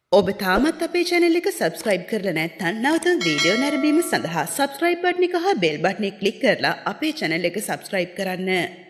ඔබ තාමත් අපේ channel එක subscribe කරලා නැත්නම් නැවත වීඩියෝ නැරඹීම සඳහා subscribe button එක හා bell button එක click කරලා අපේ channel එක subscribe කරන්න.